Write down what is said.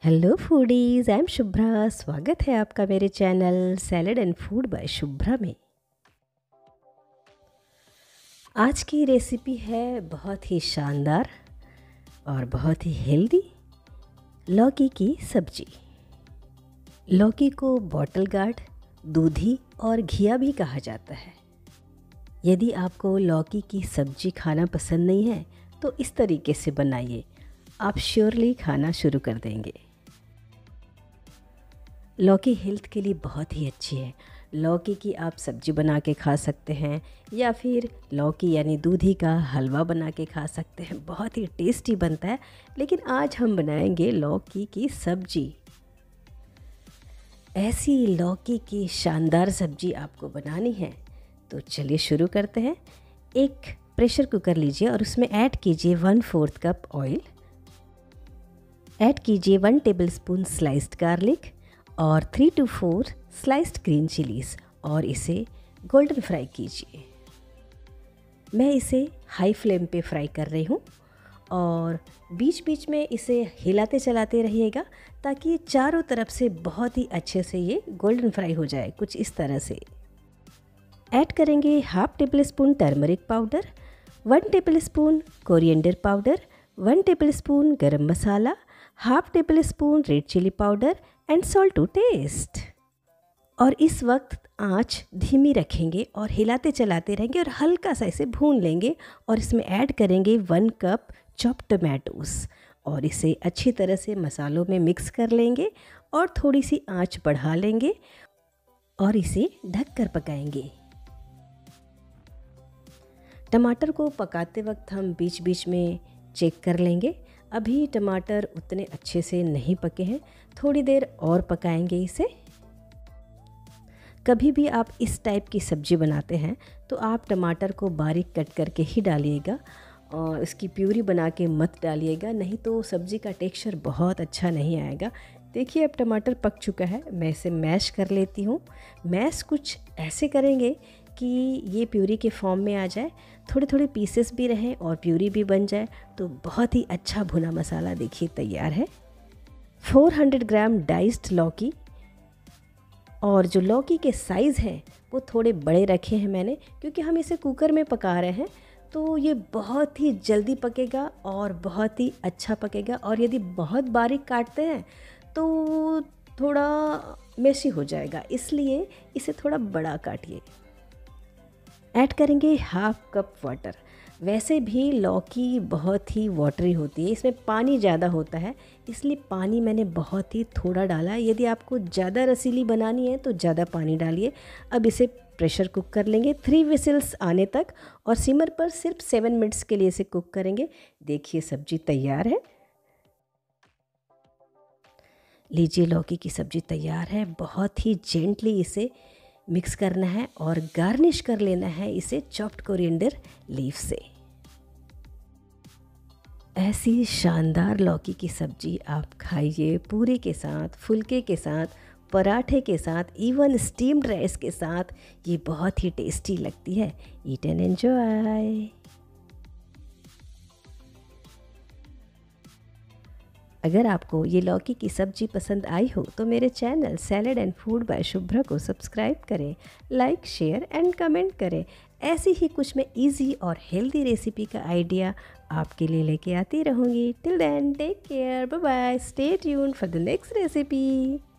Hello foodies, I am Shubhra. स्वागत है आपका मेरे channel salad and food by Shubhra में। आज की रेसिपी है बहुत ही शानदार और बहुत ही हेल्दी लौकी की सब्जी। लौकी को बॉटल गार्ड, दूधी और घिया भी कहा जाता है। यदि आपको लौकी की सब्जी खाना पसंद नहीं है तो इस तरीके से बनाइए, आप श्योरली खाना शुरू कर देंगे। लौकी हेल्थ के लिए बहुत ही अच्छी है। लौकी की आप सब्जी बना के खा सकते हैं या फिर लौकी यानी दूधी का हलवा बना के खा सकते हैं, बहुत ही टेस्टी बनता है। लेकिन आज हम बनाएंगे लौकी की सब्जी। ऐसी लौकी की शानदार सब्जी आपको बनानी है तो चलिए शुरू करते हैं। एक प्रेशर कुकर लीजिए और उसमें ऐड कीजिए 1/4 कप ऑयल। ऐड कीजिए 1 टेबलस्पून स्लाइस्ड गार्लिक और 3 to 4 स्लाइस्ड ग्रीन चिलीज़ और इसे गोल्डन फ्राई कीजिए। मैं इसे हाई फ्लेम पे फ्राई कर रही हूँ और बीच बीच में इसे हिलाते चलाते रहिएगा ताकि ये चारों तरफ से बहुत ही अच्छे से ये गोल्डन फ्राई हो जाए, कुछ इस तरह से। ऐड करेंगे 1/2 tablespoon turmeric powder, 1 tablespoon coriander powder, 1 tablespoon garam masala, 1/2 tablespoon red chilli powder and salt to taste. और इस वक्त आंच धीमी रखेंगे और हिलाते चलाते रहेंगे और हल्का सा इसे भून लेंगे। और इसमें ऐड करेंगे 1 कप चॉप टमाटोस और इसे अच्छी तरह से मसालों में मिक्स कर लेंगे और थोड़ी सी आंच बढ़ा लेंगे और इसे ढककर पकाएंगे। टमाटर को पकाते वक्त हम बीच बीच में चेक कर लेंगे। अभी टमाटर उतने अच्छे से नहीं पके हैं, थोड़ी देर और पकाएंगे इसे। कभी भी आप इस टाइप की सब्ज़ी बनाते हैं तो आप टमाटर को बारीक कट करके ही डालिएगा और इसकी प्यूरी बना के मत डालिएगा, नहीं तो सब्ज़ी का टेक्सचर बहुत अच्छा नहीं आएगा। देखिए अब टमाटर पक चुका है, मैं इसे मैश कर लेती हूँ। मैश कुछ ऐसे करेंगे कि ये प्यूरी के फॉर्म में आ जाए, थोड़े थोड़े पीसेस भी रहें और प्यूरी भी बन जाए, तो बहुत ही अच्छा भुना मसाला देखिए तैयार है। 400 ग्राम डाइस्ड लौकी, और जो लौकी के साइज़ हैं वो थोड़े बड़े रखे हैं मैंने, क्योंकि हम इसे कुकर में पका रहे हैं तो ये बहुत ही जल्दी पकेगा और बहुत ही अच्छा पकेगा। और यदि बहुत बारीक काटते हैं तो थोड़ा मेसी हो जाएगा, इसलिए इसे थोड़ा बड़ा काटिए। ऐड करेंगे 1/2 कप वाटर। वैसे भी लौकी बहुत ही वाटरी होती है, इसमें पानी ज़्यादा होता है, इसलिए पानी मैंने बहुत ही थोड़ा डाला है। यदि आपको ज़्यादा रसीली बनानी है तो ज़्यादा पानी डालिए। अब इसे प्रेशर कुक कर लेंगे 3 विसिल्स आने तक और सिमर पर सिर्फ 7 मिनट्स के लिए इसे कुक करेंगे। देखिए सब्जी तैयार है। लीजिए लौकी की सब्ज़ी तैयार है। बहुत ही जेंटली इसे मिक्स करना है और गार्निश कर लेना है इसे चॉप्ड कोरिएंडर लीफ से। ऐसी शानदार लौकी की सब्ज़ी आप खाइए पूरी के साथ, फुल्के के साथ, पराठे के साथ, इवन स्टीम्ड राइस के साथ। ये बहुत ही टेस्टी लगती है। Eat and enjoy. अगर आपको ये लौकी की सब्ज़ी पसंद आई हो तो मेरे channel salad and food by Shubhra को सब्सक्राइब करें, लाइक, शेयर एंड कमेंट करें। ऐसी ही कुछ मैं इजी और हेल्दी रेसिपी का आइडिया आपके लिए लेके आती रहूँगी। Till then take care, bye bye, stay tuned for the next recipe.